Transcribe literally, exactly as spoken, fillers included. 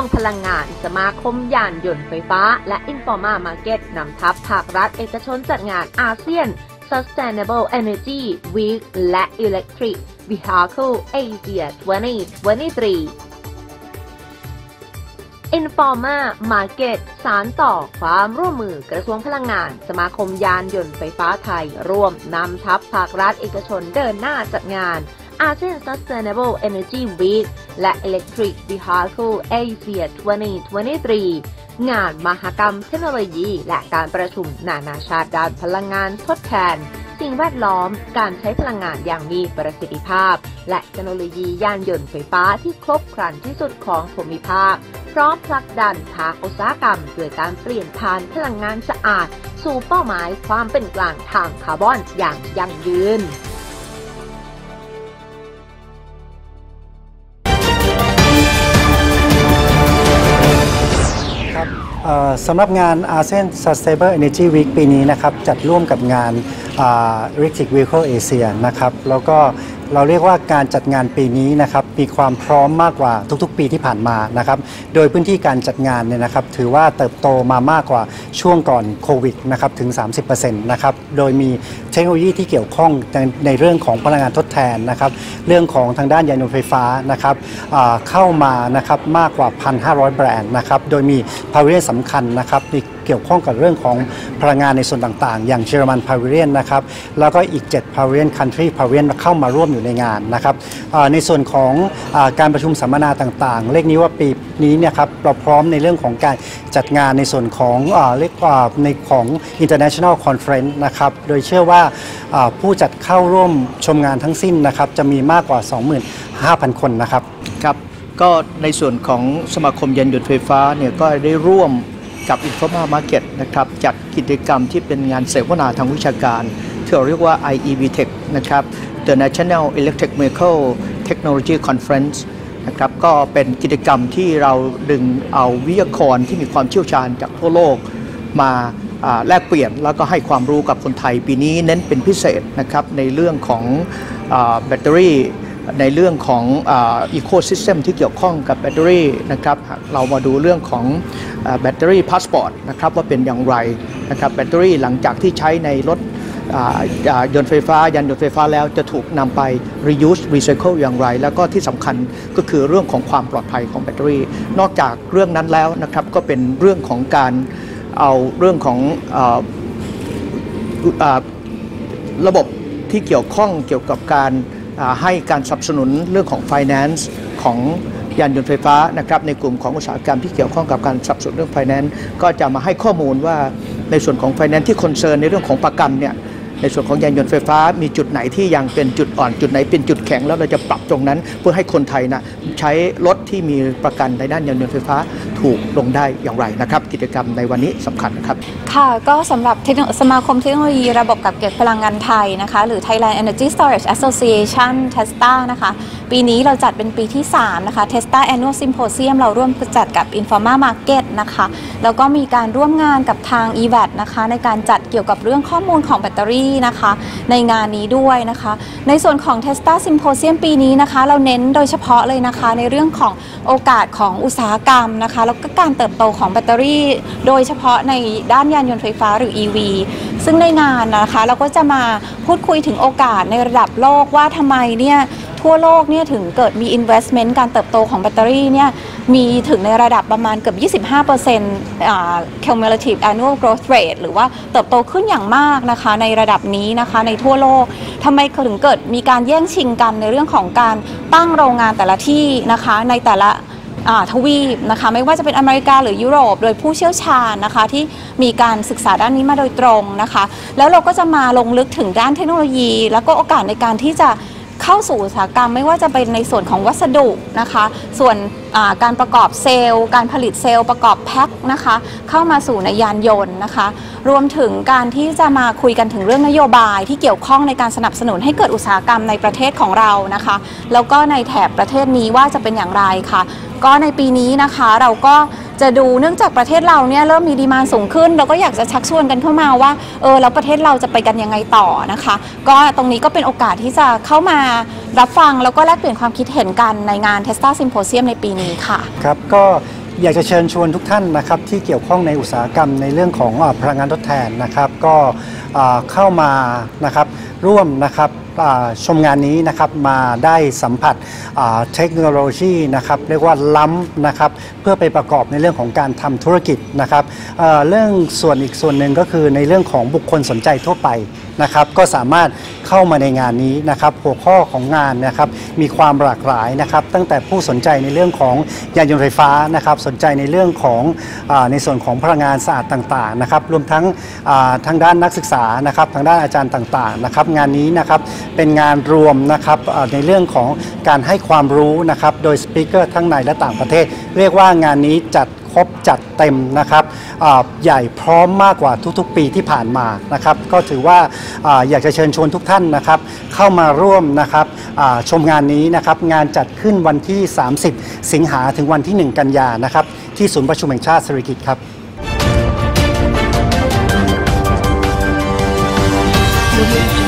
งพลังงานสมาคมยานยนต์ไฟฟ้าและ Informa Market นำทัพภาครัฐเอกชนจัดงานอาเซียน Sustainable Energy Week และ Electric Vehicle Asia สองพันยี่สิบสาม Informa Market สานต่อความร่วมมือกระทรวงพลังงานสมาคมยานยนต์ไฟฟ้าไทยร่วมนำทัพภาครัฐเอกชนเดินหน้าจัดงานอาเซียน Sustainable Energy Week และ Electric Vehicle Asia สองพันยี่สิบสาม งานมหกรรมเทคโนโลยีและการประชุมนานาชาติด้านพลังงานทดแทนสิ่งแวดล้อมการใช้พลังงานอย่างมีประสิทธิภาพและเทคโนโลยียานยนต์ไฟฟ้าที่ครบครันที่สุดของภูมิภาคพร้อมผลักดันภาคอุตสาหกรรมด้วยการเปลี่ยนผ่านพลังงานสะอาดสู่เป้าหมายความเป็นกลางทางคาร์บอนอย่างยั่งยืนสำหรับงาน อาเซียน Sustainable Energy Week ปีนี้นะครับจัดร่วมกับงาน Electric Vehicle Asia นะครับแล้วก็เราเรียกว่าการจัดงานปีนี้นะครับมีความพร้อมมากกว่าทุกๆปีที่ผ่านมานะครับโดยพื้นที่การจัดงานเนี่ยนะครับถือว่าเติบโตมามากกว่าช่วงก่อนโควิดนะครับถึง สามสิบเปอร์เซ็นต์ นะครับโดยมีเทคโนโลยีที่เกี่ยวข้องในในเรื่องของพลังงานทดแทนนะครับเรื่องของทางด้านยานยนต์ไฟฟ้านะครับเข้ามานะครับมากกว่า หนึ่งพันห้าร้อย แบรนด์นะครับโดยมีพาวิเลียนสำคัญนะครับเกี่ยวข้องกับเรื่องของพลังงานในส่วนต่างๆอย่างเยอรมันพาวิเลียนนะครับแล้วก็อีกเจ็ดพาวิเลียนคันทรีพาวิเลียนเข้ามาร่วมอยู่ในงานนะครับในส่วนของการประชุมสัมมนาต่างๆเรียกนี้ว่าปีนี้เนี่ยครับเราพร้อมในเรื่องของการจัดงานในส่วนของเรียกว่าในของ International Conference นะครับโดยเชื่อว่าผู้จัดเข้าร่วมชมงานทั้งสิ้นนะครับจะมีมากกว่า สองหมื่นห้าพัน คนนะครับครับก็ในส่วนของสมาคมยานยนต์ไฟฟ้าเนี่ยก็ได้ร่วมกับ Informa Market นะครับจัดกิจกรรมที่เป็นงานเสวนาทางวิชาการที่เราเรียกว่า ไอ อี วี Tech นะครับ The National Electric Vehicle Technology Conference นะครับก็เป็นกิจกรรมที่เราดึงเอาวิทยากรที่มีความเชี่ยวชาญจากทั่วโลกมาแลกเปลี่ยนแล้วก็ให้ความรู้กับคนไทยปีนี้เน้นเป็นพิเศษนะครับในเรื่องของแบตเตอรี่ในเรื่องของอีโคซิสเต็มที่เกี่ยวข้องกับแบตเตอรี่นะครับเรามาดูเรื่องของแบตเตอรี่พาสปอร์ตนะครับว่าเป็นอย่างไรนะครับแบตเตอรี่หลังจากที่ใช้ในรถยนต์ไฟฟ้ายานยนต์ไฟฟ้าแล้วจะถูกนำไป reuse recycle อย่างไรแล้วก็ที่สำคัญก็คือเรื่องของความปลอดภัยของแบตเตอรี่นอกจากเรื่องนั้นแล้วนะครับก็เป็นเรื่องของการเอาเรื่องของระบบที่เกี่ยวข้องเกี่ยวกับการให้การสนับสนุนเรื่องของ Finance ของยานยนต์ไฟฟ้านะครับในกลุ่มของอุตสาหกรรมที่เกี่ยวข้องกับการสนับสนุนเรื่อง Finance ก็จะมาให้ข้อมูลว่าในส่วนของ Finance ที่คอนเซิร์นในเรื่องของประกันเนี่ยในส่วนของยานยนต์ไฟฟ้ามีจุดไหนที่ยังเป็นจุดอ่อนจุดไหนเป็นจุดแข็งแล้วเราจะปรับตรงนั้นเพื่อให้คนไทยนะใช้รถที่มีประกันในด้านยานยนต์ไฟฟ้าถูกลงได้อย่างไรนะครับกิจกรรมในวันนี้สำคัญครับค่ะก็สำหรับสมาคมเทคโนโลยีระบบกักเก็บพลังงานไทยนะคะหรือ Thailand Energy Storage Association เทสตา นะคะปีนี้เราจัดเป็นปีที่สามนะคะ เทสตา Annual Symposium เราร่วมจัดกับ Informa Market นะคะแล้วก็มีการร่วมงานกับทาง อี แวต นะคะในการจัดเกี่ยวกับเรื่องข้อมูลของแบตเตอรี่นะคะในงานนี้ด้วยนะคะในส่วนของ Tesla Symposium ปีนี้นะคะเราเน้นโดยเฉพาะเลยนะคะในเรื่องของโอกาสของอุตสาหกรรมนะคะแล้วก็การเติบโตของแบตเตอรี่โดยเฉพาะในด้านยานยนต์ไฟฟ้าหรือ อี วี ซึ่งในงานนะคะเราก็จะมาพูดคุยถึงโอกาสในระดับโลกว่าทำไมเนี่ยทั่วโลกเนี่ยถึงเกิดมี investment การเติบโตของแบตเตอรี่เนี่ยมีถึงในระดับประมาณเกือบ ยี่สิบห้าเปอร์เซ็นต์ อ่า cumulative annual growth rate หรือว่าเติบโตขึ้นอย่างมากนะคะในระดับนี้นะคะในทั่วโลกทำไมถึงเกิดมีการแย่งชิงกันในเรื่องของการตั้งโรงงานแต่ละที่นะคะในแต่ละทวีปนะคะไม่ว่าจะเป็นอเมริกาหรือยุโรปโดยผู้เชี่ยวชาญนะคะที่มีการศึกษาด้านนี้มาโดยตรงนะคะแล้วเราก็จะมาลงลึกถึงด้านเทคโนโลยีแล้วก็โอกาสในการที่จะเข้าสู่อุตสาหกรรมไม่ว่าจะเป็นในส่วนของวัสดุนะคะส่วนการประกอบเซลล์การผลิตเซลล์ประกอบแพ็คนะคะเข้ามาสู่ในยานยนต์นะคะรวมถึงการที่จะมาคุยกันถึงเรื่องนโยบายที่เกี่ยวข้องในการสนับสนุนให้เกิดอุตสาหกรรมในประเทศของเรานะคะแล้วก็ในแถบประเทศนี้ว่าจะเป็นอย่างไรค่ะก็ในปีนี้นะคะเราก็จะดูเนื่องจากประเทศเราเนี่ยเริ่มมีดีมานด์สูงขึ้นเราก็อยากจะชักชวนกันเข้ามาว่าเออแล้วประเทศเราจะไปกันยังไงต่อนะคะก็ตรงนี้ก็เป็นโอกาสที่จะเข้ามารับฟังแล้วก็แลกเปลี่ยนความคิดเห็นกันในงาน Tesla Symposium ในปีนี้ค่ะครับก็อยากจะเชิญชวนทุกท่านนะครับที่เกี่ยวข้องในอุตสาหกรรมในเรื่องของพลังงานทดแทนนะครับก็เข้ามานะครับร่วมนะครับชมงานนี้นะครับมาได้สัมผัสเทคโนโลยีนะครับเรียกว่าล้ำนะครับเพื่อไปประกอบในเรื่องของการทำธุรกิจนะครับเ, เรื่องส่วนอีกส่วนหนึ่งก็คือในเรื่องของบุคคลสนใจทั่วไปนะครับก็สามารถเข้ามาในงานนี้นะครับหัวข้อของงานนะครับมีความหลากหลายนะครับตั้งแต่ผู้สนใจในเรื่องของยานยนต์ไฟฟ้านะครับสนใจในเรื่องของในส่วนของพลังงานสะอาดต่างๆนะครับรวมทั้งทางด้านนักศึกษานะครับทางด้านอาจารย์ต่างๆนะครับงานนี้นะครับเป็นงานรวมนะครับในเรื่องของการให้ความรู้นะครับโดยสปีกเกอร์ทั้งในและต่างประเทศเรียกว่างานนี้จัดครบจัดเต็มนะครับใหญ่พร้อมมากกว่าทุกๆปีที่ผ่านมานะครับก็ถือว่าอยากจะเชิญชวนทุกท่านนะครับเข้ามาร่วมนะครับชมงานนี้นะครับงานจัดขึ้นวันที่สามสิบสิงหาถึงวันที่หนึ่งกันยานะครับที่ศูนย์ประชุมแห่งชาติสิริกิติ์ครับ